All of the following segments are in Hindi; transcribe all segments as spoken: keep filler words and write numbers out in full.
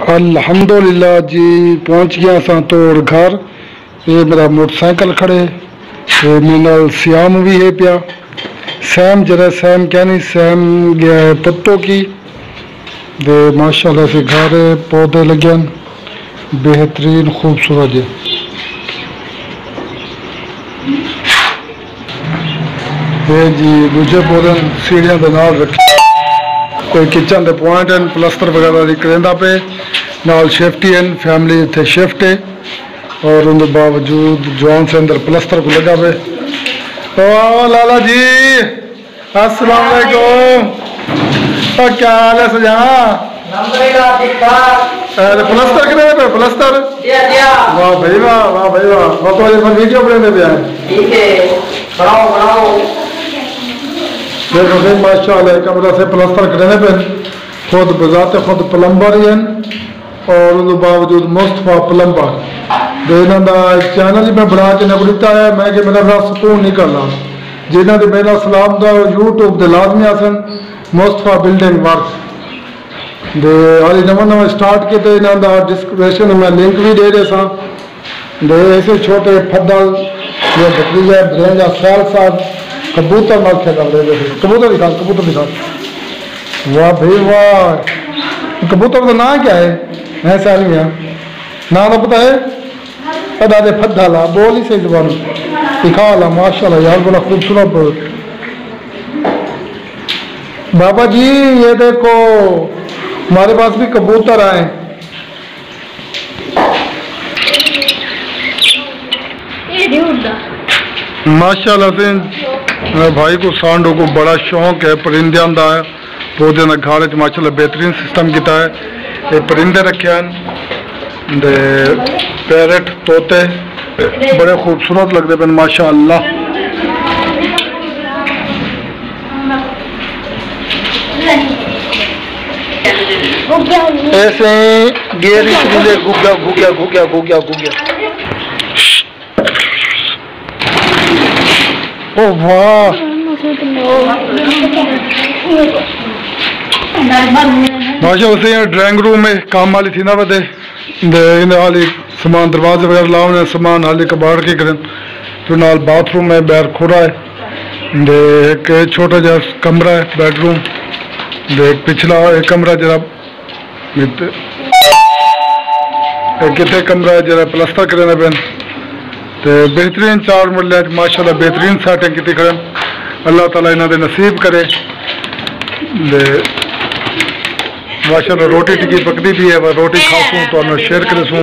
अल्हम्दुलिल्लाह जी पहुँच गया असां तोड़ घर। ये मेरा मोटरसाइकिल खड़े, ये मेरे श्याम भी है पिया। सैम जरा सैम क्या नहीं सैम गया है पत्तों की दे माशाल्लाह से घर पौधे लगे बेहतरीन खूबसूरत है। ये जी दूजे पौधे सीढ़ियां के नाल रखे, कोई किचन के पॉइंट हैं प्लस्तर वगैरह करेंदा पे नाल शिफ्ट ही हैं, फैमिली इतने शिफ्ट है और उनके बावजूद जवान से अंदर प्लस्तर को लगा पे। ओ लाला जी अस्सलाम वालेकुम, क्या हाल है सजाना? प्लस्तर करे पे प्लस्तर वाह भाई वाह वाह भाई वाह वो तो ये वीडियो बनाने पे आए। ठीक है बनाओ बनाओ। देखो भाई माशाल्लाह कमरा से प्लस्तर करने पे खुद बजाते खुद प्लम्बर ही हैं और उनके बावजूद मुस्तफा प्लम्बर देना चैनल ही मैं बना के नबड़ता है। मैं कि मेरा बड़ा सुकून निकलना जिन्हों ने मेरा सलाम का यूट्यूब के लाजमी आसन मुस्तफा बिल्डिंग वर्क दे हाली नवा नवा स्टार्ट किए तो इन्हों का डिस्क्रिप्शन में लिंक भी दे रहे सा दे ऐसे छोटे फद्दल ये भतीजा ब्रेंजा सैल साहब कबूतर मार खेल रहे थे। कबूतर दिखा कबूतर दिखा वाह भाई वाह। कबूतर का नाम क्या है? ऐसा नहीं है ना तो पता है पता दे फद्दा ला बोल ही सही जबान दिखा ला माशाल्लाह यार बड़ा खूबसूरत। बाबा जी ये देखो हमारे पास भी कबूतर आए। माशाल्लाह से भाई को सांडों को बड़ा शौक है परिंदे का पौधे का घर च माशाल्लाह बेहतरीन सिस्टम किया है। ये परिंदे रखे हैं दे पैरट तोते बड़े खूबसूरत लगते पे माशाल्लाह। ऐसे गेरी गुग्या गुग्या गुग्या गुग्या गुग्या ओ वाह माशा उसे ड्राइंग रूम में काम वाली थी ना बते हाली सामान दरवाजे वगैरह लाने सामान हाली कबाड़ के करें फिर नाल बाथरूम में बैर खुरा है दे एक छोटा जहा कमरा है बेडरूम दे एक पिछला एक कमरा जरा कितने कमरा है जरा प्लस्तर करने पे तो बेहतरीन चार मरल माशाल्लाह बेहतरीन सेटिंग की करें। अल्लाह ताला इन्होंने नसीब करे दे माशाल्लाह। रोटी टिकी पकती भी है वह रोटी खासूँ तो मैं शेयर करे सूँ।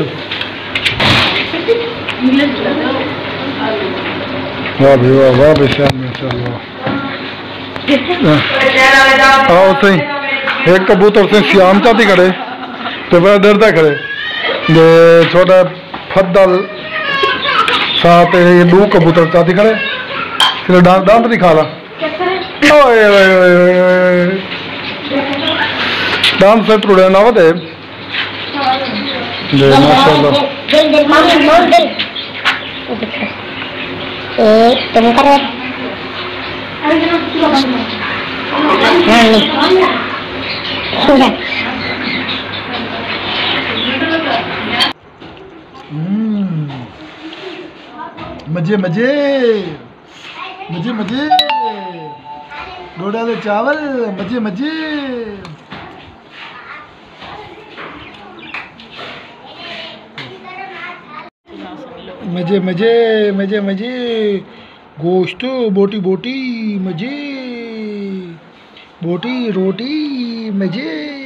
वाह भी वाह वाह भी श्याम आओ सही एक कबूतर से श्याम चाहती खड़े तो बड़ा डरता खड़े दे छोटा फद्दल साथ ये दो कबूतर चाहती खड़े फिर दांत दांत नहीं खा ला दांत से तुड़े ना होते माशाल्लाह। तुम करो मजे मजे मजे मजे डोडाले चावल मजे मजे। मजे मजे मजे मजे गोश्त बोटी बोटी मजे बोटी रोटी मजे।